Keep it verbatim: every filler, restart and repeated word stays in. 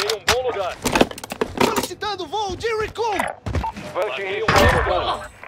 Marquei um bom lugar. Solicitando voo de recon! Marquei um bom lugar.